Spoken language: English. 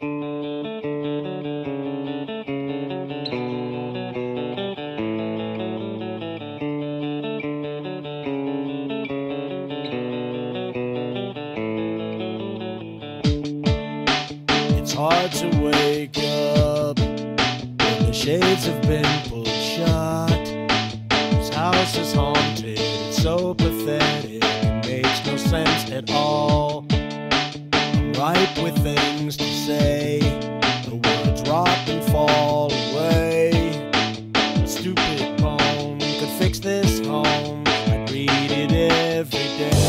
It's hard to wake up when the shades have been pulled shut. This house is haunted, it's so pathetic, it makes no sense at all. I'm ripe with things to say, the words rot and fall away. A stupid poem could fix this home, I'd read it every day.